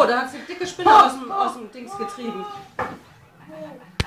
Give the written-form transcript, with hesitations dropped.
da hat sie eine dicke Spinne aus dem Dings getrieben.